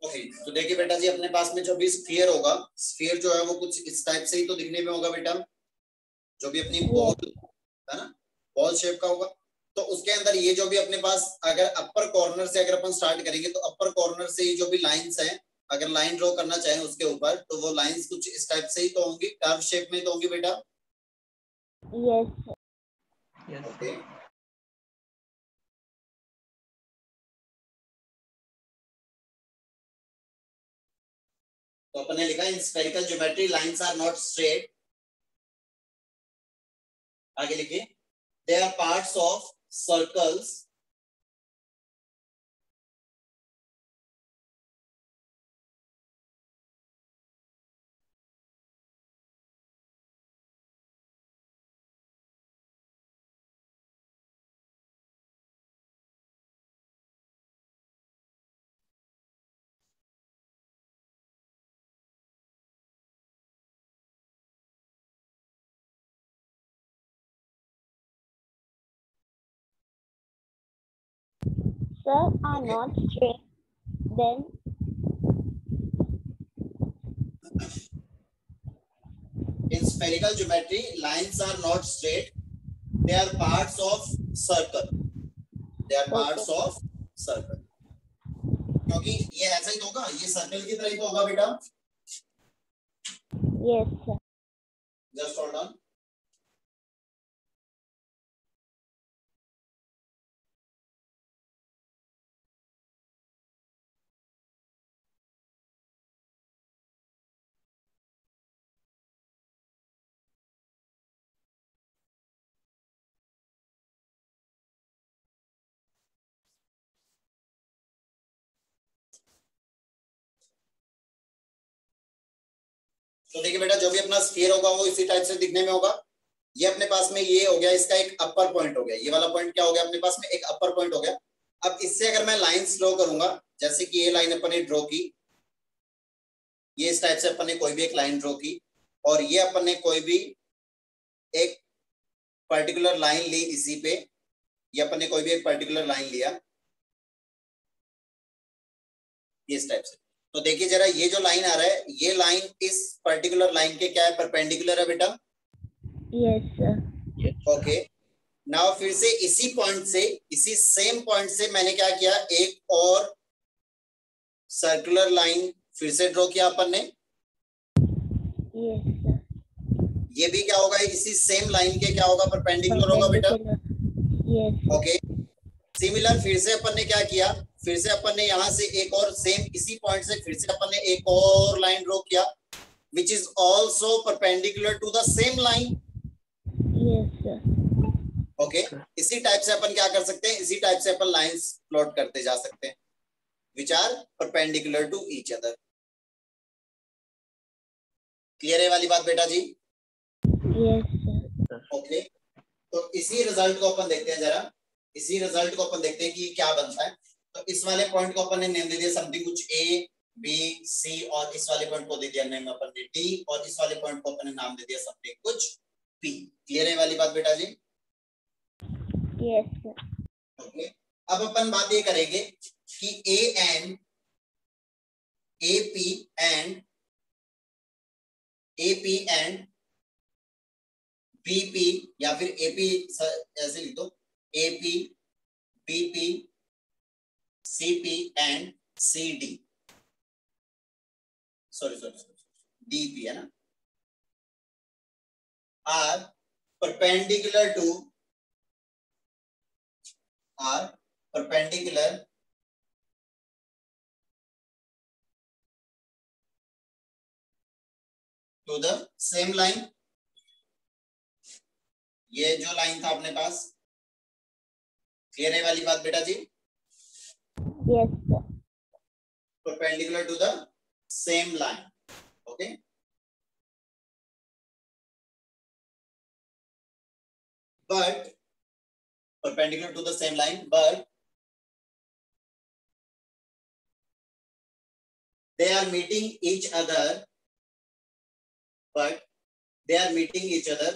Okay, तो देखिए बेटा जी, अपने पास में जो भी स्फीयर होगा, स्फीयर जो है वो कुछ इस टाइप से ही तो दिखने में होगा बेटा, जो भी अपनी बॉल है ना, बॉल शेप का होगा। तो उसके अंदर ये जो भी अपने पास, अगर अपर कॉर्नर से अगर अपन स्टार्ट करेंगे तो अपर कॉर्नर से ये जो भी लाइंस हैं, अगर लाइन ड्रॉ करना चाहें उसके ऊपर, तो वो लाइंस कुछ इस टाइप से ही तो होंगी, कर्व शेप में तो होंगी बेटा। यस यस ओके, तो अपन ने लिखा in spherical geometry lines are not straight. आगे लिखिए, they are parts of circles sir are not straight, then in spherical geometry lines are not straight, they are parts of circle, they are parts of circle। क्योंकि ये ऐसा ही तो होगा, ये circle की तरह ही तो होगा बेटा। yes sir। Just hold on. तो देखिए बेटा, जो भी अपना स्फीयर होगा वो इसी टाइप से दिखने में होगा। ये अपने पास में ये हो गया, इसका एक अपर पॉइंट हो गया, ये वाला पॉइंट क्या हो गया अपने पास में, एक अपर पॉइंट हो गया। अब इससे अगर मैं लाइंस ड्रॉ करूंगा, जैसे कि ये लाइन अपन ने ड्रॉ की, ये इस टाइप से अपन ने कोई भी एक लाइन ड्रॉ की, और ये अपन ने कोई भी एक पर्टिकुलर लाइन ली इसी पे, ये अपन ने कोई भी एक पर्टिकुलर लाइन लिया, ये इस टाइप से। तो देखिए जरा, ये जो लाइन आ रहा है, ये लाइन इस पर्टिकुलर लाइन के क्या है, परपेंडिकुलर है बेटा। yes sir। ओके, नाउ फिर से इसी पॉइंट से, इसी सेम पॉइंट से मैंने क्या किया, एक और सर्कुलर लाइन फिर से ड्रॉ किया अपन ने। yes sir। ये भी क्या होगा, इसी सेम लाइन के क्या होगा, परपेंडिकुलर होगा बेटा। yes sir। ओके, सिमिलर फिर से अपन ने क्या किया, फिर से अपन ने यहां से एक और सेम इसी पॉइंट से फिर से अपन ने एक और लाइन ड्रॉ किया, which is also perpendicular to the same line। yes sir। Okay, इसी टाइप से अपन क्या कर सकते हैं, इसी टाइप से अपन लाइंस प्लॉट करते जा सकते हैं, which are perpendicular to each other। Clear है वाली बात बेटा जी? yes sir। ओके, तो इसी रिजल्ट को अपन देखते हैं जरा, इसी रिजल्ट को अपन देखते हैं कि क्या बनता है। तो इस वाले पॉइंट को अपन ने नेम दे दिया समथिंग कुछ ए बी सी, और इस वाले पॉइंट को दे दिया नेम अपन ने डी, और इस वाले पॉइंट को अपन ने नाम दे दिया समथिंग कुछ पी। क्लियर है वाली बात बेटा जी? yes sir। ओके, अब अपन बात ये करेंगे कि A and AP and BP, या फिर एपी ऐसे लिख दो, AP BP CP and CD, sorry DP है ना, are perpendicular to the same line. ये जो लाइन था अपने पास, क्लियर है वाली बात बेटा जी? yes sir। Perpendicular to the same line. Okay, but perpendicular to the same line, but they are meeting each other, but they are meeting each other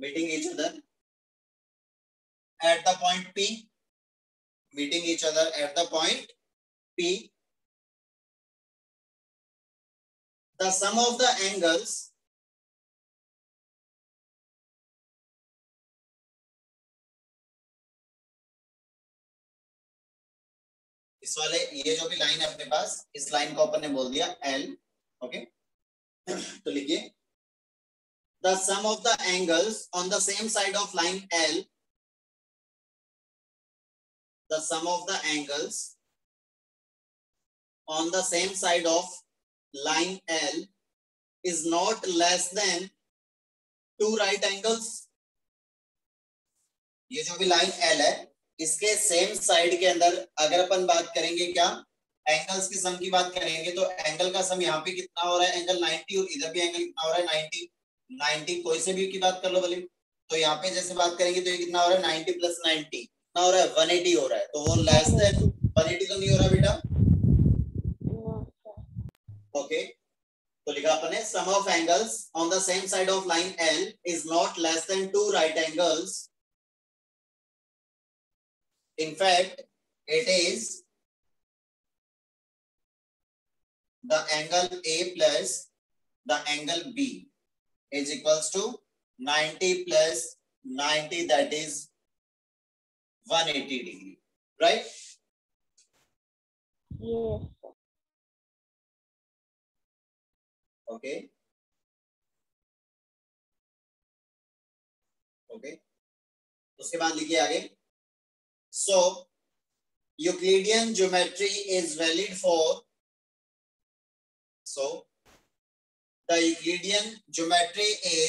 meeting each other at the point P, meeting each other at the point P, the sum of the angles इस वाले ये जो भी line है अपने पास, इस line को अपन ने बोल दिया L, ओके। तो लिखिए the sum of the angles on the same side of line L, the sum of the angles on the same side of line L is not less than 2 right angles। ये जो भी line L है इसके same side के अंदर अगर अपन बात करेंगे क्या एंगल्स की सम की बात करेंगे तो एंगल का सम यहाँ पे कितना हो रहा है, एंगल 90, और इधर भी एंगल कितना हो रहा है 90 कोई से भी की बात कर लो भले। तो यहाँ पे जैसे बात करेंगे तो ये कितना हो रहा है 90 प्लस 90 कितना हो रहा है 180 हो रहा है। तो वो लेस देन 180 तो नहीं हो रहा बेटा, ओके। तो लिखा अपन ने sum of angles on the same side of line L is not less than 2 right angles. In fact, it is the angle A plus the angle B is equals to 90 plus 90, that is 180 degree, right? Yes. Okay. Okay. उसके बाद लिखिए आगे। So, Euclidean geometry is valid for, so the Euclidean geometry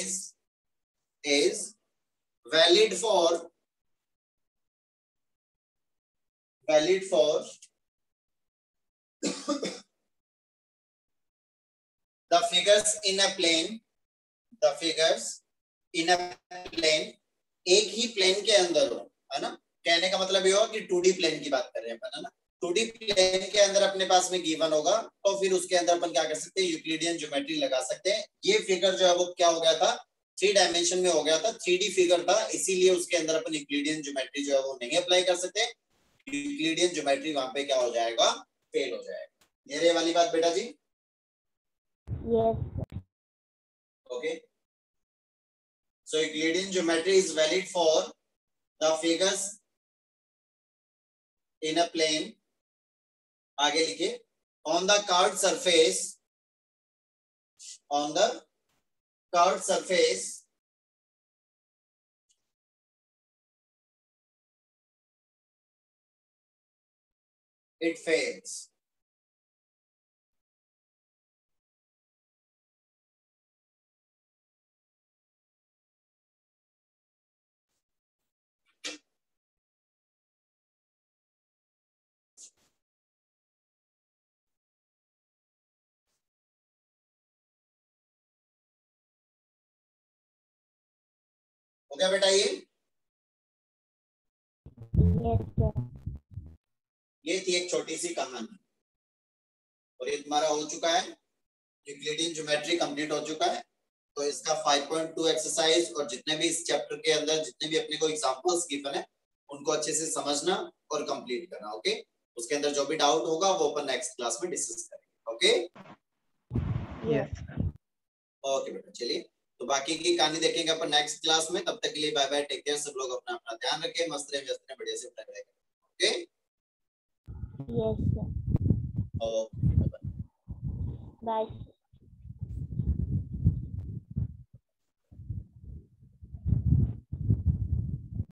is valid for the figures in a plane, the figures in a plane, एक ही plane के अंदर हो, है ना। कहने का मतलब ये होगा कि 2D प्लेन की बात कर रहे हैं अपन, है ना। 2D प्लेन के अंदर अपने पास में गिवन होगा तो फिर उसके अंदर अपन क्या कर सकते हैं, यूक्लिडियन ज्योमेट्री लगा सकते हैं। ये फिगर जो है वो क्या हो गया था, 3 डायमेंशन में हो गया था, 3D फिगर था, इसीलिए उसके अंदर अपन यूक्लिडियन ज्योमेट्री जो है वो नहीं अप्लाई कर सकते। यूक्लिडियन ज्योमेट्री वहां पे क्या हो जाएगा, फेल हो जाएगा। ये वाली बात बेटा जी, Yes. Okay. So Euclidean geometry is valid for the figures in a plane, आगे लिखिए, on the curved surface, on the curved surface it fails। हो गया बेटा ये? Yes, sir. ये थी एक छोटी सी कहानी और ये तुम्हारा हो चुका है, यूक्लिडियन ज्योमेट्री कंप्लीट हो चुका है। तो इसका 5.2 एक्सरसाइज और जितने भी इस चैप्टर के अंदर जितने भी अपने को एग्जांपल्स गिवन है उनको अच्छे से समझना और कंप्लीट करना, ओके। उसके अंदर जो भी डाउट होगा वो अपन नेक्स्ट क्लास में डिस्कस करेंगे, ओके। Yes. ओके बेटा, चलिए तो बाकी की कहानी देखेंगे अपन नेक्स्ट क्लास में। तब तक के लिए बाय बाय, टेक केयर, सब लोग अपना अपना ध्यान रखें, मस्त रहे, व्यस्त रहे, बढ़िया से पढ़ाई करें, okay. Yes, sir. Okay, Bye.